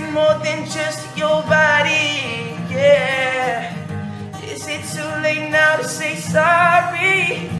more than just your body, yeah. Is it too late now to say sorry?